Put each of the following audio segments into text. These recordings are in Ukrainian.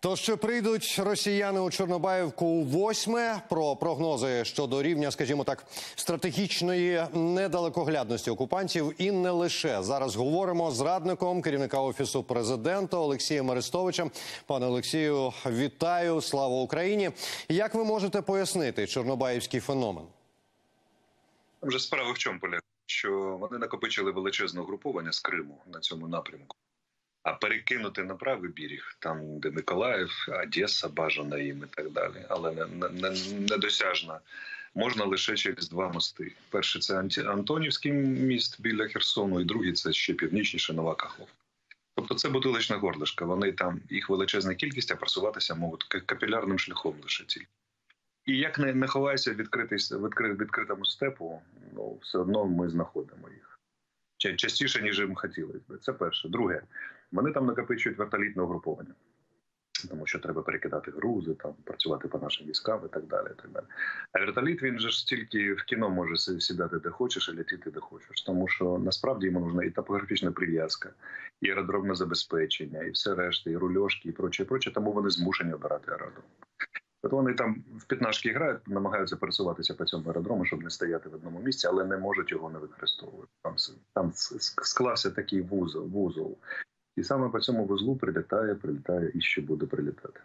То що прийдуть росіяни у Чорнобаївку у восьме? Про прогнози щодо рівня, скажімо так, стратегічної недалекоглядності окупантів і не лише. Зараз говоримо з радником керівника Офісу Президента Олексієм Арестовичем. Пане Олексію, вітаю, слава Україні. Як ви можете пояснити чорнобаївський феномен? Вже справа в чому полягає? Що вони накопичили величезне угруповання з Криму на цьому напрямку. А перекинути на правий берег, там де Миколаїв, Одеса бажана їм і так далі, але недосяжна, можна лише через два мости. Перший – це Антонівський міст біля Херсону, і другий – це ще північніше Нова Каховка. Тобто це бутилочна горлишка, вони там, їх величезна кількість, а просуватися можуть капілярним шляхом лише тільки. І як не ховайся в відкритому степу, ну, все одно ми знаходимо їх. Частіше, ніж їм хотілося б. Це перше. Друге, вони там накопичують вертолітне угруповання. Тому що треба перекидати грузи, там, працювати по нашим військам і так далі. І так далі. А вертоліт, він же ж тільки в кіно може сідати де хочеш і летіти де хочеш. Тому що насправді йому нужна і топографічна прив'язка, і аеродромне забезпечення, і все решта, і рульошки, і проче. Тому вони змушені обирати аеродром. От вони там в п'ятнашки грають, намагаються пересуватися по цьому аеродрому, щоб не стояти в одному місці, але не можуть його не використовувати. Там склався такий вузол. І саме по цьому вузлу прилітає і ще буде прилітати.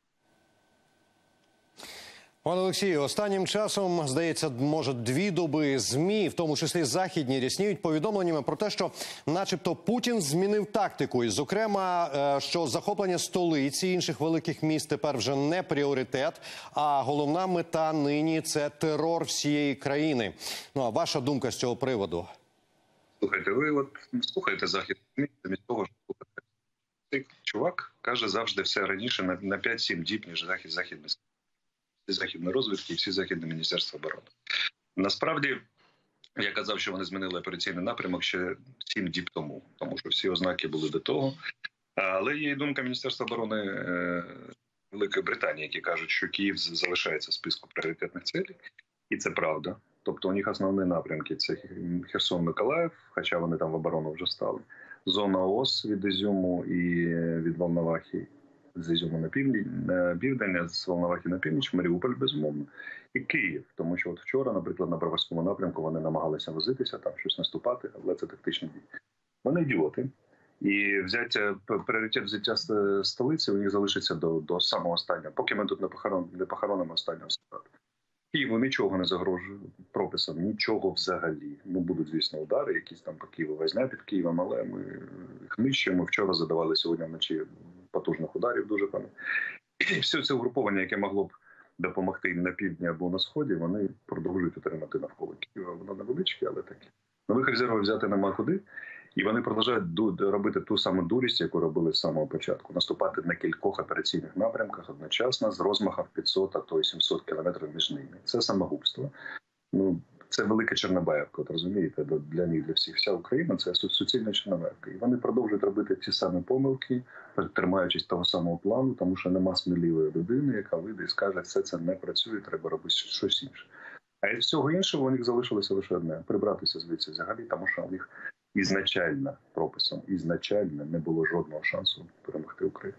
Пане Олексію, останнім часом, здається, може 2 доби ЗМІ, в тому числі західні, рясніють повідомленнями про те, що начебто Путін змінив тактику. І, зокрема, що захоплення столиці і інших великих міст тепер вже не пріоритет, а головна мета нині – це терор всієї країни. Ну, а ваша думка з цього приводу? Слухайте, ви от слухаєте західні ЗМІ, замість того, що слухаєте. Цей чувак каже завжди все раніше на 5-7 діб, ніж західної розвідки і всі західне Міністерство оборони. Насправді, я казав, що вони змінили операційний напрямок ще 7 діб тому, тому що всі ознаки були до того. Але є і думка Міністерства оборони Великої Британії, які кажуть, що Київ залишається в списку пріоритетних цілей. І це правда. Тобто у них основні напрямки – це Херсон-Миколаїв, хоча вони там в оборону вже стали. Зона ООС від Ізюму і від Волновахи з Ізюму на південь, з Волновахи на північ, Маріуполь, безумовно, і Київ. Тому що от вчора, наприклад, на Броварському напрямку вони намагалися возитися, там щось наступати, але це тактичні дії. Вони ідіоти. І пріоритет взяття столиці у них залишиться до самого останнього, поки ми тут не похоронимо останнього солдата. Києву нічого не загрожує прописом, нічого взагалі. Ну, будуть, звісно, удари, якісь там по Києву, возня під Києвом, але ми їх нищимо. Вчора задавали сьогодні вночі потужних ударів дуже певно. І все це угруповання, яке могло б допомогти на півдні або на сході, вони продовжують отримати навколо Києва. Воно невеличке, але таке. Нових резервів взяти нема куди. І вони продовжують робити ту саму дурість, яку робили з самого початку. Наступати на кількох операційних напрямках одночасно з розмахом 500, а то й 700 кілометрів між ними. Це самогубство. Ну, це велика Чорнобаївка, от розумієте, для них, для всіх. Вся Україна – це суцільна Чорнобаївка. І вони продовжують робити ті самі помилки, тримаючись того самого плану, тому що нема сміливої людини, яка вийде і скаже, все це не працює, треба робити щось інше. А із всього іншого у них залишилося лише одне – прибратися звідси взагалі, тому що у них ізначально не було жодного шансу перемогти Україну.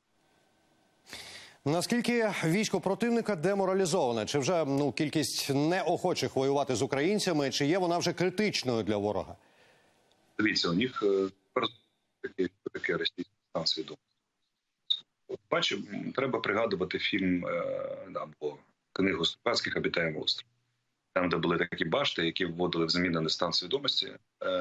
Наскільки військо противника деморалізоване? Чи вже кількість неохочих воювати з українцями, чи є вона вже критичною для ворога? Дивіться, у них таке російське стан свідомості. Бачу, треба пригадувати фільм або книгу Ступацьких «Обітаємий острів». Там, де були такі башти, які вводили в змінений стан свідомості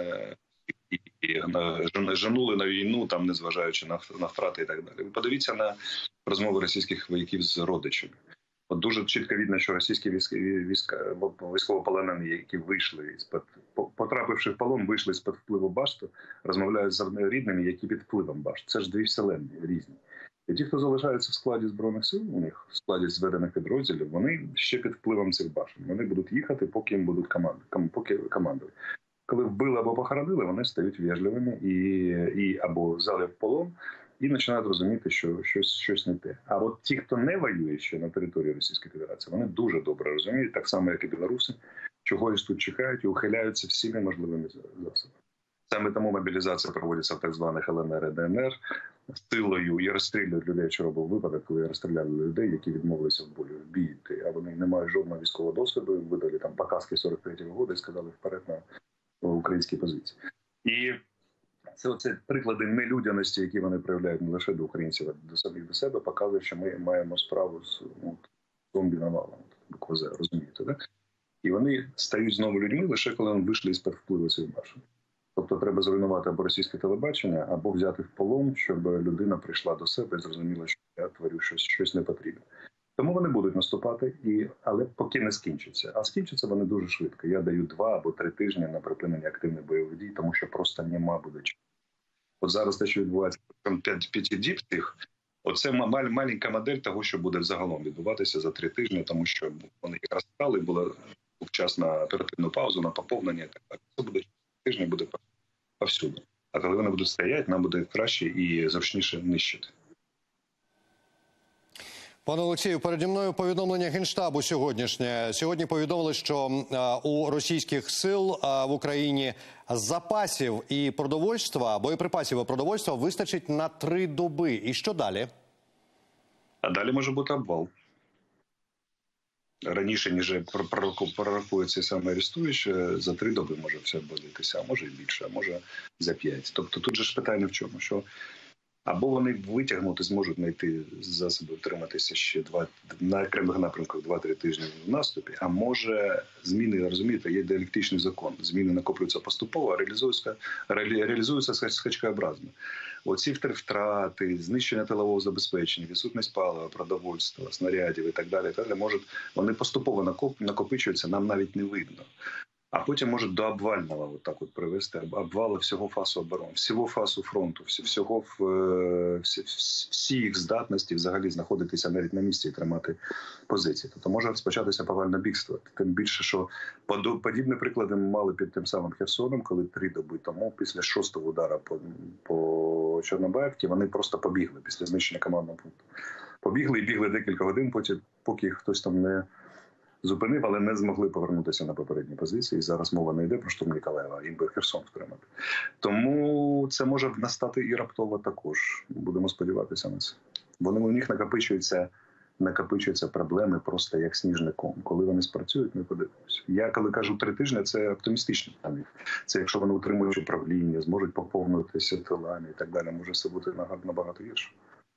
і жанули на війну, там, незважаючи на втрати і так далі. Ви подивіться на розмови російських вояків з родичами. От дуже чітко видно, що російські військовополонені, які вийшли, потрапивши в полон, вийшли з-під впливу башту, розмовляють з рідними, які під впливом башт. Це ж дві вселенні різні. І ті, хто залишається в складі Збройних сил, у них в складі зведених підрозділів, вони ще під впливом цих башен. Вони будуть їхати, поки їм будуть командувати. Коли вбили або похоронили, вони стають вежливими і або взяли в полон, і починають розуміти, що щось не те. А от ті, хто не воює ще на території Російської Федерації, вони дуже добре розуміють, так само, як і білоруси, чогось тут чекають і ухиляються всіми можливими засобами. Саме тому мобілізація проводиться в так званих ЛНР і ДНР, силою і розстрілюють людей. Вчора був випадок, коли розстріляли людей, які відмовилися в бій йти, а вони не мають жодного військового досвіду, видали там показки 43-го року і сказали вперед на українські позиції. І це приклади нелюдяності, які вони проявляють не лише до українців, а до самих до себе, показує, що ми маємо справу з зомбі-навалом, буква З, розумієте, так? І вони стають знову людьми лише коли вони вийшли із-під впливу цих башен. Тобто треба зруйнувати або російське телебачення, або взяти в полон, щоб людина прийшла до себе і зрозуміла, що я творю щось непотрібне. Тому вони будуть наступати, але поки не скінчиться. А скінчаться вони дуже швидко. Я даю 2 або 3 тижні на припинення активних бойових дій, тому що просто нема буде чого. От зараз те, що відбувається 5 діб цих, оце маленька модель того, що буде взагалом відбуватися за 3 тижні, тому що вони якраз стали, був час на оперативну паузу, на поповнення і так далі. Це буде 3 тижні, буде повсюди. А коли вони будуть стояти, нам буде краще і зручніше нищити. Пане Олексію, переді мною повідомлення Генштабу сьогоднішнє. Сьогодні повідомили, що у російських сил в Україні запасів і продовольства, боєприпасів і продовольства вистачить на 3 доби. І що далі? А далі може бути обвал. Раніше, ніж прорахує цей самий арестуючий, за 3 доби може все обвалитися, а може і більше, а може за 5. Тобто тут же ж питання в чому, що або вони витягнути, зможуть знайти засоби втриматися ще на окремих напрямках 2-3 тижні в наступі, а може зміни, розумієте, є діалектичний закон. Зміни накоплюються поступово, а реалізуються скачкообразно. Оці втрати, знищення тилового забезпечення, відсутність палива, продовольства, снарядів і так далі, вони поступово накопичуються, нам навіть не видно. А потім можуть до обвального привести, обвали всього фасу оборони, всього фасу фронту, всі їх здатності взагалі знаходитися навіть на місці і тримати позиції. Тобто може розпочатися повальне бігство. Тим більше, що подібні приклади ми мали під тим самим Херсоном, коли 3 доби тому, після 6-го удара по Чорнобаївці, вони просто побігли після знищення командного пункту. Побігли і бігли декілька годин, потім, поки хтось там не зупинив, але не змогли повернутися на попередні позиції. Зараз мова не йде про штурм Ніколаєва, їм би Херсон втримати. Тому це може настати і раптово також. Будемо сподіватися на це. У них накопичуються проблеми просто як сніжний ком. Коли вони спрацюють, ми подивимося. Я коли кажу 3 тижні, це оптимістично. Це якщо вони утримують управління, зможуть поповнитися тилами і так далі, може все бути набагато гірше.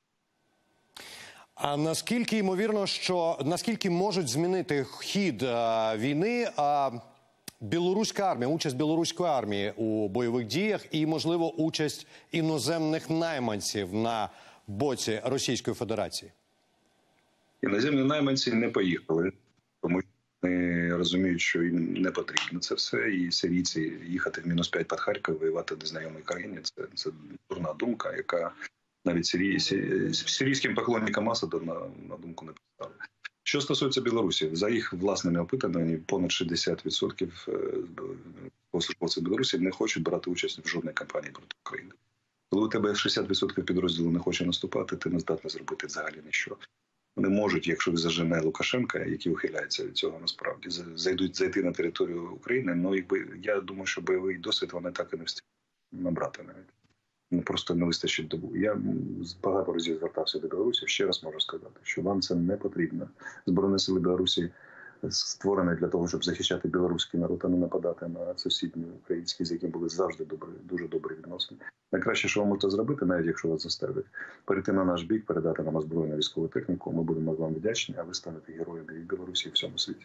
А наскільки ймовірно, наскільки можуть змінити хід війни білоруська армія, участь білоруської армії у бойових діях і, можливо, участь іноземних найманців на боці Російської Федерації? Іноземні найманці не поїхали, тому що вони розуміють, що їм не потрібно це все. І сирійці їхати в -5 під Харків, воювати в незнайомій країні – це дурна думка, яка навіть сирійським поклонникам Асада на думку не поставили. Що стосується Білорусі, за їх власними опитуваннями, понад 60% службовців Білорусі не хочуть брати участь в жодній кампанії проти України. Коли у тебе 60% підрозділу не хоче наступати, ти не здатний зробити взагалі нічого. Вони можуть, якщо зажене Лукашенка, який ухиляється від цього насправді, зайти на територію України, але я думаю, що бойовий досвід вони так і не встигнуть набрати навіть. Просто не вистачить добу. Я багато разів звертався до Білорусі. Ще раз можу сказати, що вам це не потрібно. Збройні сили Білорусі створені для того, щоб захищати білоруський народ, а не нападати на сусідні українські, з якими були завжди дуже добрі відносини. Найкраще, що ви можете зробити, навіть якщо вас заставлять, перейти на наш бік, передати нам озброєну військову техніку. Ми будемо вам вдячні, а ви станете героями і в Білорусі, і в всьому світі.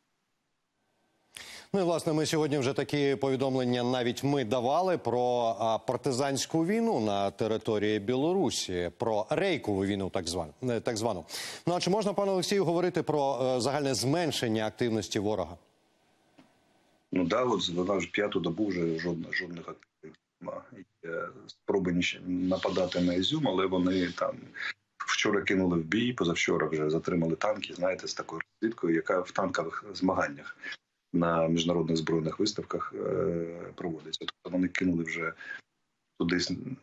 Ну і, власне, ми сьогодні вже такі повідомлення навіть ми давали про партизанську війну на території Білорусі, про рейкову війну так звану. Ну, а чи можна, пане Олексію, говорити про загальне зменшення активності ворога? Ну так, вона ж 5-ту добу вже жодних активів немає. Спроби нападати на Ізюм, але вони там вчора кинули в бій, позавчора вже затримали танки, знаєте, з такою розвідкою, яка в танкових змаганнях на міжнародних збройних виставках проводиться. Тобто вони кинули вже туди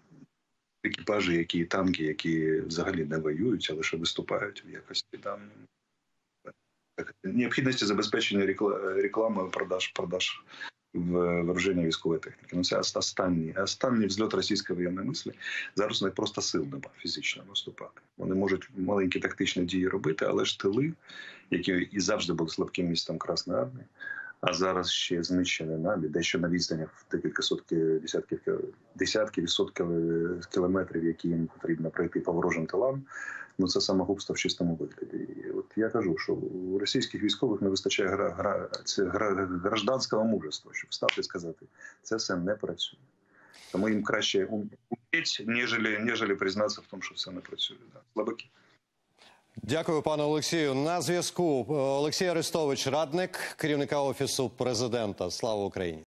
екіпажі, танки, які взагалі не воюють, а лише виступають в якості там необхідності забезпечення реклами, продаж в вооруженні військової техніки. Ну, це останній взльот російської воєнної мислі. Зараз у них просто сил немає фізично наступати. Вони можуть маленькі тактичні дії робити, але ж тили, які і завжди були слабким містом Красної армії, а зараз ще знищені нами, дещо на відстанях декілька десятків і сотків кілометрів, які їм потрібно пройти по ворожим тилам. Ну, це самогубство в чистому вигляді. І от я кажу, що у російських військових не вистачає гражданського мужества, щоб встати і сказати, це все не працює. Тому їм краще умереть, ніж признатися в тому, що все не працює. Да. Слабаки. Дякую, пане Олексію. На зв'язку Олексій Арестович, радник керівника Офісу Президента. Слава Україні!